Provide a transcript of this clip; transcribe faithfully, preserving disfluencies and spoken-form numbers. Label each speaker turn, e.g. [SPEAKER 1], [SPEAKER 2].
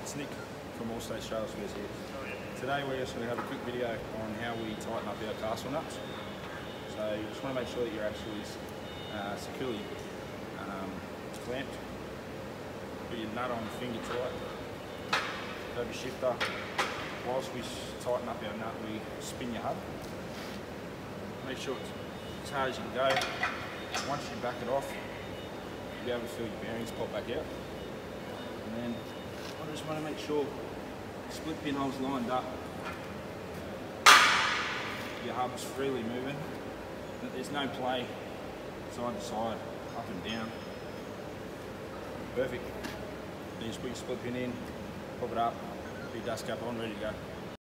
[SPEAKER 1] It's Nick from All State Australia Spares here. Today we're just going to have a quick video on how we tighten up our castle nuts. So you just want to make sure that you're actually uh, securely um, clamped. Put your nut on the finger tight. Grab your shifter. Whilst we tighten up our nut, we spin your hub. Make sure it's as hard as you can go. Once you back it off, you'll be able to feel your bearings pop back out. And then I just want to make sure split pinholes lined up, your hub's freely moving, that there's no play side to side, up and down. Perfect. Then you just put your split pin in, pop it up, put your dust cap on, ready to go.